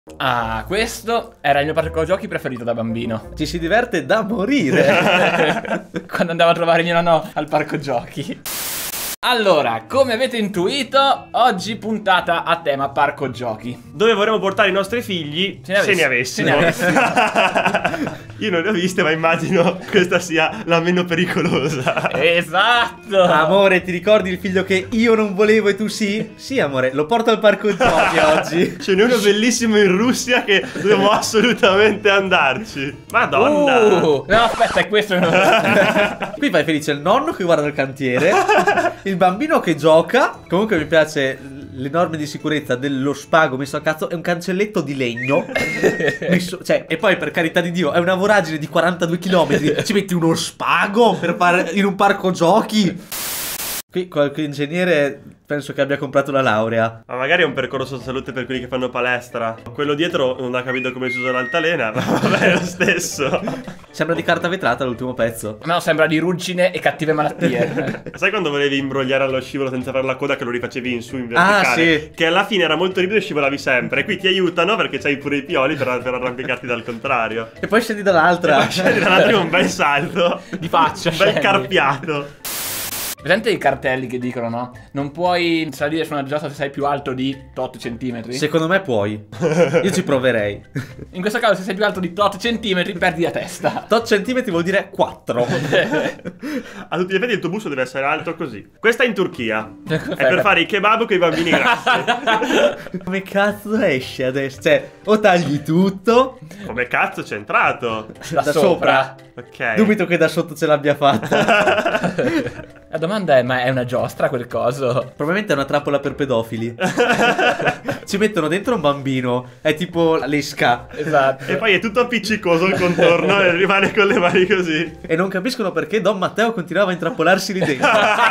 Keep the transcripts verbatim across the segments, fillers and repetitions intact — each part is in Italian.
Ah, questo era il mio parco giochi preferito da bambino. Ci si diverte da morire. Quando andavo a trovare mio nonno al parco giochi. Allora, come avete intuito, oggi puntata a tema parco giochi. Dove vorremmo portare i nostri figli se ne, se ne avessimo. avessimo. Io non le ho viste, ma immagino questa sia la meno pericolosa. Esatto. Amore, ti ricordi il figlio che io non volevo e tu sì? Sì, amore, lo porto al parco giochi oggi. Ce n'è uno bellissimo in Russia che dobbiamo assolutamente andarci. Madonna. uh, No, aspetta, è questo. Qui fai felice il nonno che guarda il cantiere, il bambino che gioca. Comunque mi piace le norme di sicurezza dello spago messo a cazzo. È un cancelletto di legno messo, cioè, e poi per carità di Dio è una voragine di quarantadue chilometri. Ci metti uno spago per fare in un parco giochi? Qui qualche ingegnere penso che abbia comprato la laurea. Ma magari è un percorso di salute per quelli che fanno palestra. Quello dietro non ha capito come si usa l'altalena, ma vabbè, è lo stesso. Sembra di carta vetrata l'ultimo pezzo. No, sembra di ruggine e cattive malattie. Sai quando volevi imbrogliare allo scivolo senza fare la coda, che lo rifacevi in su in verticale? Ah, sì. Che alla fine era molto ripido e scivolavi sempre. E qui ti aiutano perché c'hai pure i pioli per, per arrampicarti dal contrario. E poi scendi dall'altra. E poi scendi dall'altra con un bel salto Di faccia, un bel scendi. carpiato. Presente i cartelli che dicono, no? Non puoi salire su una giostra se sei più alto di tot centimetri? Secondo me puoi. Io ci proverei. In questo caso se sei più alto di tot centimetri perdi la testa. Tot centimetri vuol dire quattro. A tutti gli effetti il tuo busto deve essere alto così. Questa è in Turchia. È Aspetta. per fare i kebab con i bambini grassi. Come cazzo esce adesso? Cioè, o tagli tutto. Come cazzo c'è entrato? Da, Da sopra. Ok. Dubito che da sotto ce l'abbia fatta. La domanda è, ma è una giostra quel coso? Probabilmente è una trappola per pedofili. Ci mettono dentro un bambino. È tipo l'esca. Esatto. E poi è tutto appiccicoso il contorno e rimane con le mani così. E non capiscono perché Don Matteo continuava a intrappolarsi lì dentro.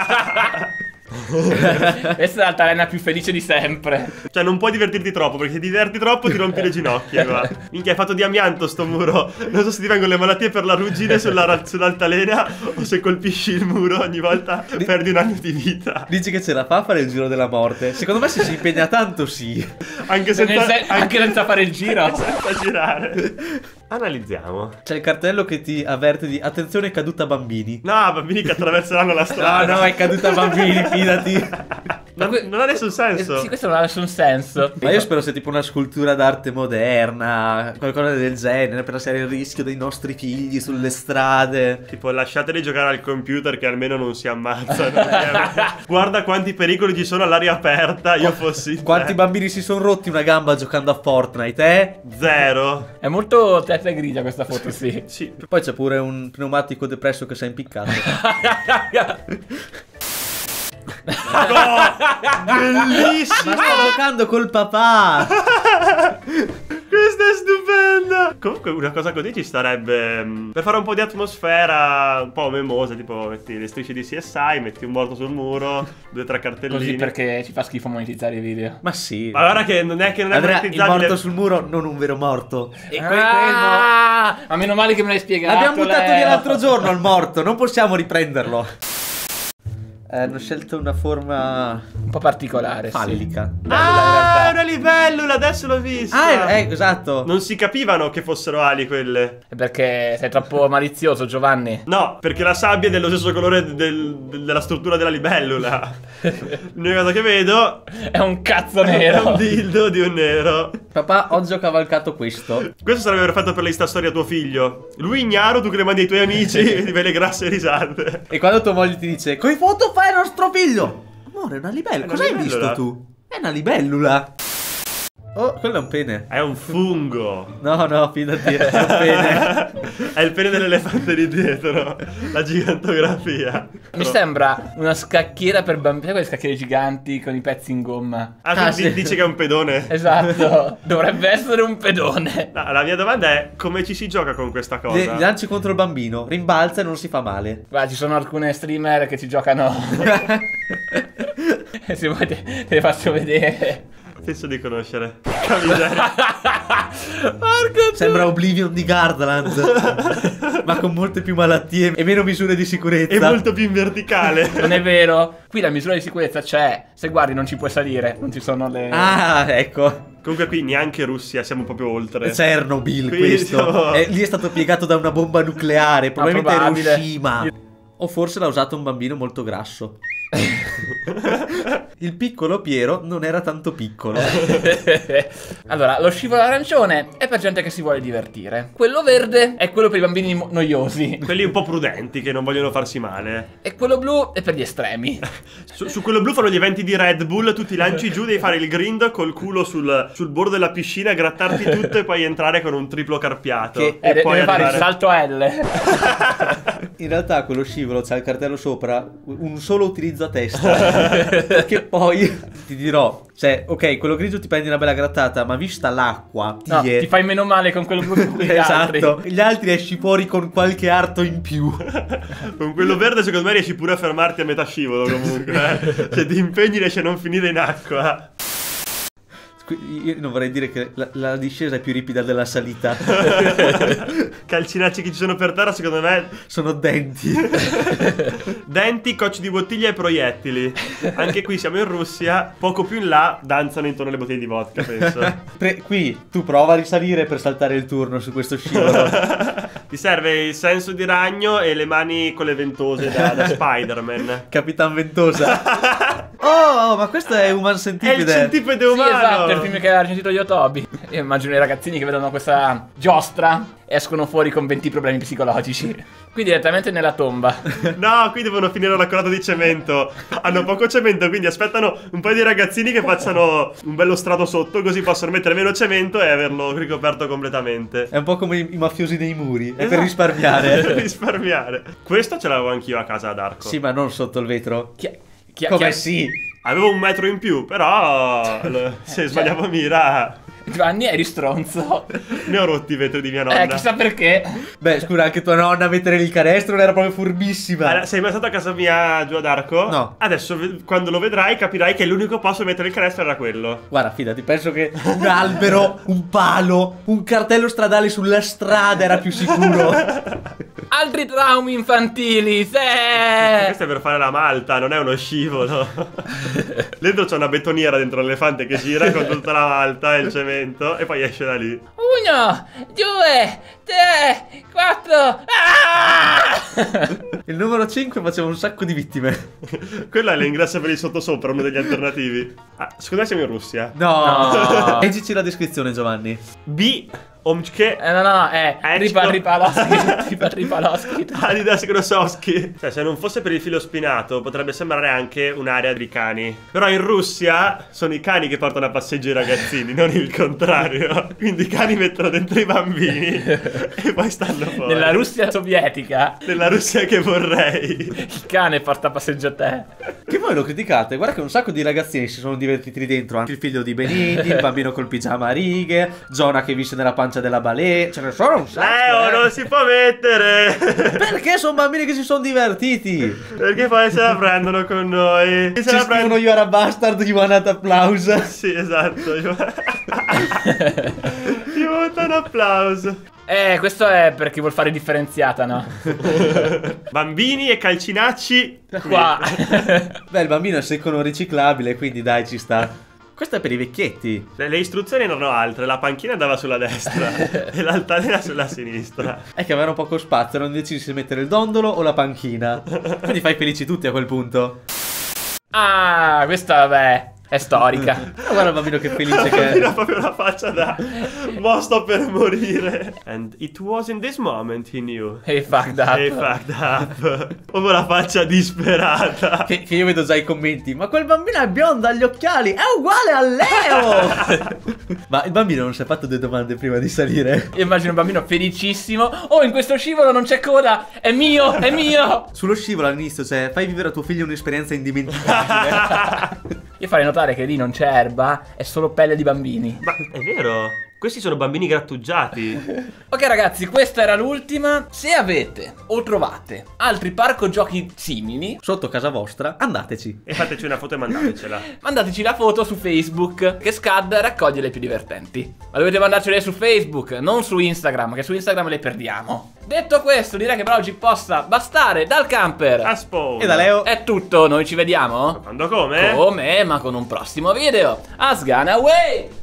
Questa è l'altalena più felice di sempre. Cioè non puoi divertirti troppo, perché se ti diverti troppo ti rompi le ginocchia qua. Minchia, hai fatto di amianto sto muro. Non so se ti vengono le malattie per la ruggine sulla, sull'altalena o se colpisci il muro ogni volta perdi un anno di vita. Dici che ce la fa a fare il giro della morte? Secondo me se si impegna tanto sì. Anche senza, Nel sen- anche senza fare il giro. senza girare. Analizziamo. C'è il cartello che ti avverte di attenzione caduta bambini. No, bambini che attraverseranno la No, strada. no, è caduta bambini, fidati. Non, non ha nessun senso. Eh, sì, questo non ha nessun senso. Ma io spero sia tipo una scultura d'arte moderna, qualcosa del genere, per lasciare il rischio dei nostri figli sulle strade. Tipo, lasciateli giocare al computer che almeno non si ammazzano. Guarda quanti pericoli ci sono all'aria aperta. Io fossi te. Quanti bambini si sono rotti una gamba giocando a Fortnite, eh? Zero. È molto testa e grigia questa foto, sì. Sì. Poi c'è pure un pneumatico depresso che si è impiccato. Bellissimo. Ma sto giocando col papà! Questa è stupenda. Comunque una cosa così ci starebbe mh, per fare un po' di atmosfera un po' memosa. Tipo metti le strisce di C S I, metti un morto sul muro, due o tre cartellini. Così perché ci fa schifo monetizzare i video. Ma sì. Ma guarda che non è che non è Andrea, il monetizzabile. morto sul muro, non un vero morto. E que- quello... Ah, ma meno male che me l'hai spiegato. L'abbiamo buttato Leo. via l'altro giorno il morto, non possiamo riprenderlo. Eh, hanno scelto una forma Un po' particolare, fallica. sì. Ah, è una libellula, adesso l'ho vista. Ah, eh, esatto. Non si capivano che fossero ali quelle. È perché sei troppo malizioso, Giovanni. No, perché la sabbia è dello stesso colore del- del- della struttura della libellula. L'unica cosa che vedo È un cazzo è nero. un dildo di un nero. Papà, oggi ho cavalcato questo. Questo sarebbe perfetto per l'Insta storia a tuo figlio. Lui ignaro, tu che le mandi ai tuoi amici e ti vedi le grasse risate. E quando tua moglie ti dice coi foto fai nostro figlio. Amore, è una libellula. È una Cosa hai libellula. visto tu? È una libellula. Oh, quello è un pene. È un fungo. No, no, fidati, è un pene. È il pene dell'elefante lì dietro. La gigantografia. Mi sembra una scacchiera per bambini. Sai quelle scacchiere giganti con i pezzi in gomma? Ah, Ah, quindi sì. dici che è un pedone? Esatto. Dovrebbe essere un pedone. No, la mia domanda è come ci si gioca con questa cosa? Gli lanci contro il bambino, rimbalza e non si fa male. Guarda, ci sono alcune streamer che ci giocano. Se vuoi te, te le faccio vedere. Penso di conoscere. Porca miseria. Porco Sembra Oblivion di Gardaland. Ma con molte più malattie e meno misure di sicurezza. È molto più in verticale. Non è vero. Qui la misura di sicurezza c'è. Se guardi non ci puoi salire. Non ci sono le... Ah, ecco. Comunque qui neanche Russia, siamo proprio oltre. Chernobyl Qui questo. siamo- Eh, lì è stato piegato da una bomba nucleare. Probabilmente probabile. Hiroshima. O forse l'ha usato un bambino molto grasso. Il piccolo Piero non era tanto piccolo. Allora, lo scivolo arancione è per gente che si vuole divertire. Quello verde è quello per i bambini mo- noiosi. Quelli un po' prudenti che non vogliono farsi male. E quello blu è per gli estremi. Su, su quello blu fanno gli eventi di Red Bull, tu ti lanci giù, devi fare il grind col culo sul, sul bordo della piscina, grattarti tutto e poi entrare con un triplo carpiato. Che- E e de- poi deve fare il arrivare- salto a L. In realtà quello scivolo c'ha il cartello sopra, un solo utilizzo a testa. Che poi ti dirò, cioè, ok, quello grigio ti prendi una bella grattata, ma vista l'acqua, ti, No, è- ti fai meno male con quello blu che gli altri. esatto, gli altri esci fuori con qualche arto in più. Con quello verde secondo me riesci pure a fermarti a metà scivolo comunque. eh. Se ti impegni riesci a non finire in acqua. Io non vorrei dire che la, la discesa è più ripida della salita. Calcinacci che ci sono per terra secondo me. Sono denti. Denti, cocci di bottiglia e proiettili. Anche qui siamo in Russia. Poco più in là danzano intorno alle bottiglie di vodka, penso. Pre- qui tu prova a risalire per saltare il turno su questo scivolo. Ti serve il senso di ragno e le mani con le ventose da, da Spider-Man. Capitan Ventosa. Oh, ma questo è Human È il Centipede. centipede Sì, umano. esatto, è il film che ha recensito Yotobi. Io immagino i ragazzini che vedono questa giostra escono fuori con venti problemi psicologici. Qui direttamente nella tomba. No, qui devono finire la colata di cemento. Hanno poco cemento, quindi aspettano un paio di ragazzini che facciano un bello strato sotto, così possono mettere meno cemento e averlo ricoperto completamente. È un po' come i, i mafiosi dei muri. È Esatto. per risparmiare. Per risparmiare. Questo ce l'avevo anch'io a casa ad Arco. Sì, ma non sotto il vetro. Chi, chi, Come chi, sì? Avevo un metro in più, però l- se sbagliavo mira Giovanni eri stronzo. ne ho rotti i vetri di mia nonna. Eh, chissà perché. Beh, scusa, anche tua nonna a mettere il canestro non era proprio furbissima. Allora, sei mai stato a casa mia giù ad Arco? No. Adesso ve- quando lo vedrai capirai che l'unico posto dove mettere il canestro era quello. Guarda, fidati, penso che un albero, un palo, un cartello stradale sulla strada era più sicuro. Altri traumi infantili, se. Questo è per fare la malta, non è uno scivolo. Dentro c'è una betoniera dentro l'elefante che gira con tutta la malta e il cemento e poi esce da lì. Uno, due, tre, quattro. Ah! Il numero cinque faceva un sacco di vittime. Quello è l'ingresso per il sottosopra, uno degli alternativi. Ah, secondo me siamo in Russia. No. No. Leggici la descrizione, Giovanni. B. Omchke. Eh, no, no, è Ecco. Ripa Ripaloschi. Ripa Ripaloschi. Adidas Grosowski. Cioè, se non fosse per il filo spinato, potrebbe sembrare anche un'area di cani. Però in Russia sono i cani che portano a passeggio i ragazzini, non il contrario. Quindi i cani mettono dentro i bambini e poi stanno fuori. Nella Russia sovietica, Nella Russia che vorrei. il cane porta a passeggio a te. Che voi lo criticate? Guarda che un sacco di ragazzini si sono divertiti lì dentro. Anche il figlio di Benigni, il bambino col pigiama a righe, Jonah che visse nella pancia della balea. Ce ne sono un sacco. Leo, eh. non si può mettere. Perché sono bambini che si sono divertiti? Perché poi se la prendono con noi. Se Ci la scrivono prendono. You are a bastard, you want an applause. Sì, esatto. Io voto un applauso. Eh, questo è per chi vuol fare differenziata, no? Bambini e calcinacci. Qua. Beh, il bambino è secco non riciclabile, quindi dai, ci sta. Questo è per i vecchietti. Le, le istruzioni erano altre, la panchina andava sulla destra e l'altalena sulla sinistra. È che avevano poco spazio, erano decisi se mettere il dondolo o la panchina. Quindi fai felici tutti a quel punto. Ah, questa vabbè, è storica. Ma guarda il bambino che felice che Era è. proprio la faccia da mo sto per morire. And it was in this moment he knew. Hey, fucked up. Hey, fucked up. Proprio la faccia disperata. Che, che io vedo già i commenti. Ma quel bambino è biondo, ha gli occhiali, è uguale a Leo. Ma il bambino non si è fatto due domande prima di salire? Io immagino un bambino felicissimo. Oh, in questo scivolo non c'è coda. È mio, è mio. Sullo scivolo all'inizio c'è fai vivere a tuo figlio un'esperienza indimenticabile. Io farei notare che lì non c'è erba, è solo pelle di bambini. Ma è vero? Questi sono bambini grattugiati. Ok ragazzi, questa era l'ultima. Se avete o trovate altri parco giochi simili, Sotto casa vostra, andateci. E fateci una foto e mandatecela. mandateci la foto su Facebook, che Scad raccoglie le più divertenti. Ma dovete mandarcele su Facebook, non su Instagram, che su Instagram le perdiamo. Detto questo, direi che per oggi possa bastare. Dal camper A spawn. E da Leo. è tutto, noi ci vediamo Quando come? come, ma con un prossimo video. Asgana away!